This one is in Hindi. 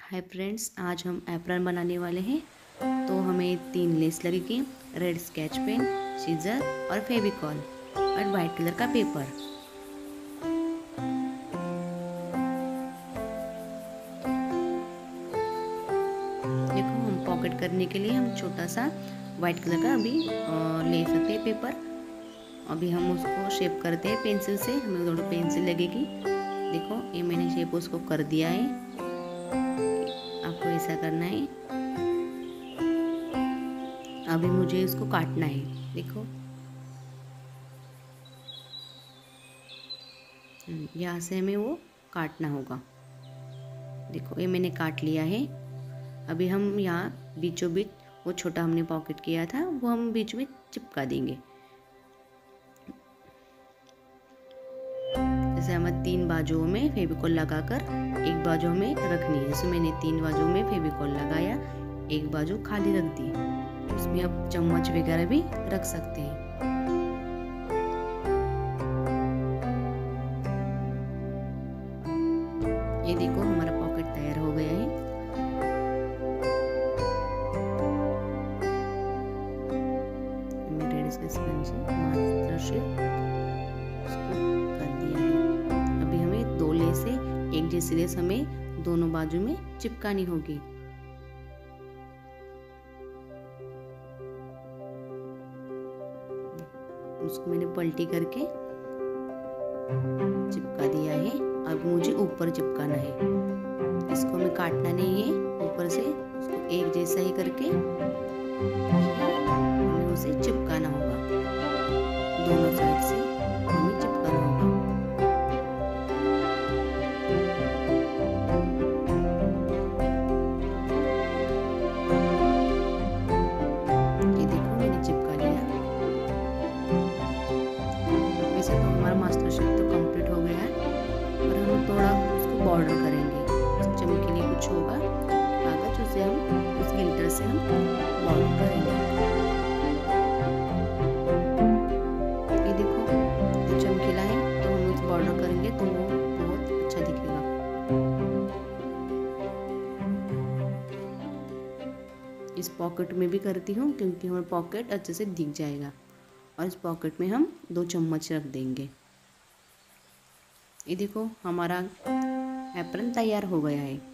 हाय फ्रेंड्स, आज हम एप्रन बनाने वाले हैं। तो हमें 3 लेस लगेगी, रेड स्केच पेन, सीजर और फेविकॉल और वाइट कलर का पेपर। देखो, हम पॉकेट करने के लिए हम छोटा सा वाइट कलर का अभी ले सकते हैं पेपर। अभी हम उसको शेप करते हैं पेंसिल से। हमें थोड़ी पेंसिल लगेगी। देखो, ये मैंने शेप उसको कर दिया है। आपको ऐसा करना है। अभी मुझे इसको काटना है। देखो, यहाँ से हमें वो काटना होगा। देखो, ये मैंने काट लिया है। अभी हम यहाँ बीचों बीच वो छोटा हमने पॉकेट किया था वो हम बीच में चिपका देंगे। जैसे हमें 3 बाजुओं में फेविकॉल लगाकर एक बाजू में रखनी है। जैसे मैंने 3 बाजुओं में फेविकॉल लगाया, एक बाजू खाली रख दी। उसमें आप चम्मच वगैरह भी रख सकते हैं। ये देखो, हमारा पॉकेट तैयार हो गया है। रेड स्केच पेन से मास्टर शेप उसको कर दिया है। अभी हमें 2 लेसे एक जैसी लेस हमें दोनों बाजू में चिपकानी होगी। उसको मैंने पलटी करके चिपका दिया है। अब मुझे ऊपर चिपकाना है। इसको हमें काटना नहीं है, ऊपर से उसको एक जैसा ही करके हमें उसे चिपकाना होगा। दोनों साइड से हमें चिपकाना होगा। ये देखो, मैंने चिपका लिया। वैसे तो हमारा मास्टर शेप तो कंप्लीट हो गया है, और हम थोड़ा उसको बॉर्डर करेंगे। चमकीले कुछ होगा कागज, उसे हम उस गिल्टर से हम बॉर्डर करेंगे। ये देखो, तो चमकीला है तो हम उस बॉर्डर करेंगे तो वो बहुत अच्छा दिखेगा। इस पॉकेट में भी करती हूँ क्योंकि हमारा पॉकेट अच्छे से दिख जाएगा। और इस पॉकेट में हम 2 चम्मच रख देंगे। ये देखो, हमारा एप्रन तैयार हो गया है।